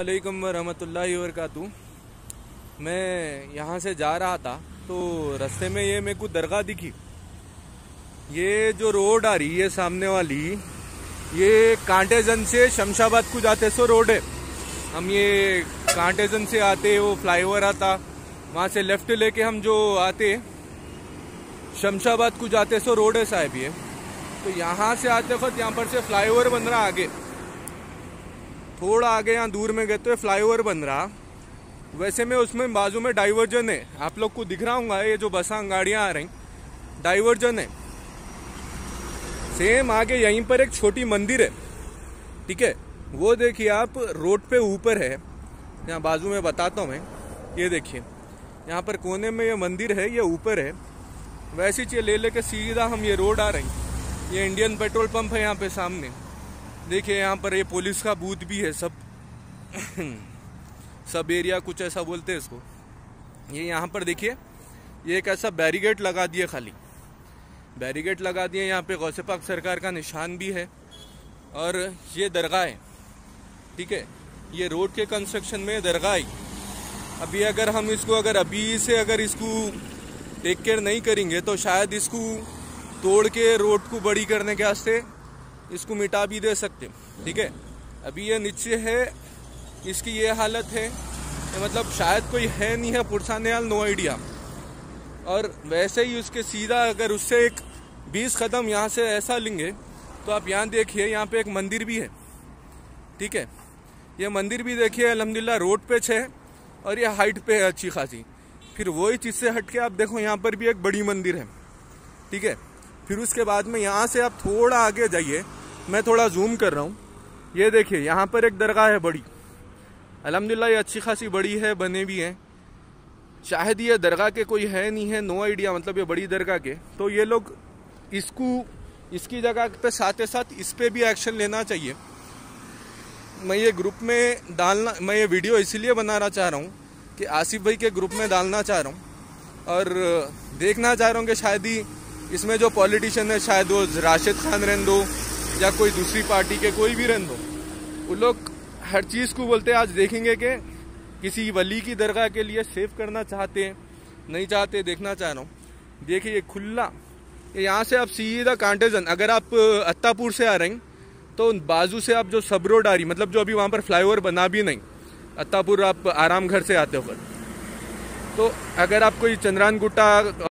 वालेकुम रहमतुल्लाहि वबरकातुहू। मैं यहाँ से जा रहा था तो रास्ते में ये मेरे को दरगाह दिखी। ये जो रोड आ रही है सामने वाली, ये कांटेजन से शमशाबाद को जाते सो रोड है। हम ये कांटेजन से आते, वो फ्लाईओवर आता, वहाँ से लेफ्ट लेके हम जो आते शमशाबाद को जाते सो रोड है साहब ये। तो यहाँ से आते वक्त यहाँ पर से फ्लाईओवर बन रहा, आगे थोड़ा आगे यहाँ दूर में गए तो फ्लाईओवर बन रहा। वैसे में उसमें बाजू में डाइवर्जन है, आप लोग को दिख रहा होगा, ये जो बसा गाड़ियाँ आ रही डाइवर्जन है। सेम आगे यहीं पर एक छोटी मंदिर है, ठीक है, वो देखिए आप रोड पे ऊपर है। यहाँ बाजू में बताता हूँ मैं, ये देखिए यहाँ पर कोने में ये मंदिर है, ये ऊपर है। वैसी चीज ले लेके सीधा हम ये रोड आ रही। ये इंडियन पेट्रोल पंप है यहाँ पे सामने, देखिए यहाँ पर ये पुलिस का बूथ भी है, सब एरिया कुछ ऐसा बोलते हैं इसको। ये यहाँ पर देखिए ये एक ऐसा बैरिकेड लगा दिए, खाली बैरिकेड लगा दिए। यहाँ पे गौसे पाक सरकार का निशान भी है और ये दरगाह है, ठीक है। ये रोड के कंस्ट्रक्शन में दरगाह आई। अभी अगर हम इसको अभी से इसको टेक केयर नहीं करेंगे तो शायद इसको तोड़ के रोड को बड़ी करने के वास्ते इसको मिटा भी दे सकते, ठीक है। अभी ये नीचे है, इसकी ये हालत है, मतलब शायद कोई है नहीं है, पुरसाने हाल नो आइडिया। और वैसे ही उसके सीधा अगर उससे एक 20 कदम यहाँ से ऐसा लेंगे तो आप यहाँ देखिए, यहाँ पे एक मंदिर भी है, ठीक है। ये मंदिर भी देखिए अल्हम्दुलिल्लाह रोड पे है और ये हाइट पे है अच्छी खासी। फिर वही चीज़ से हट के आप देखो यहाँ पर भी एक बड़ी मंदिर है, ठीक है। फिर उसके बाद में यहाँ से आप थोड़ा आगे जाइए, मैं थोड़ा जूम कर रहा हूँ, ये देखिए यहाँ पर एक दरगाह है बड़ी। अल्हम्दुलिल्लाह ये अच्छी खासी बड़ी है, बने भी हैं। शायद ये दरगाह के कोई है नहीं है, नो आइडिया, मतलब ये बड़ी दरगाह के। तो ये लोग इसकी जगह पे साथ साथ इस पे भी एक्शन लेना चाहिए। मैं ये ग्रुप में डालना, मैं ये वीडियो इसीलिए बनाना चाह रहा हूँ कि आसिफ भाई के ग्रुप में डालना चाह रहा हूँ और देखना चाह रहा हूँ कि शायद ही इसमें जो पॉलिटिशियन है, शायद वो राशिद खान रहने दो या कोई दूसरी पार्टी के कोई भी रहने दो, वो लोग हर चीज़ को बोलते हैं। आज देखेंगे कि किसी वली की दरगाह के लिए सेव करना चाहते हैं, नहीं चाहते, देखना चाह रहा हूँ। देखिए खुला, यहाँ से आप सीधा कांटेजन, अगर आप अत्तापुर से आ रहे हैं तो बाजू से आप जो सब रोड आ रही, मतलब जो अभी वहाँ पर फ्लाईओवर बना भी नहीं, अत्तापुर आप आराम घर से आते हो, तो अगर आप कोई चंद्रान गुट्टा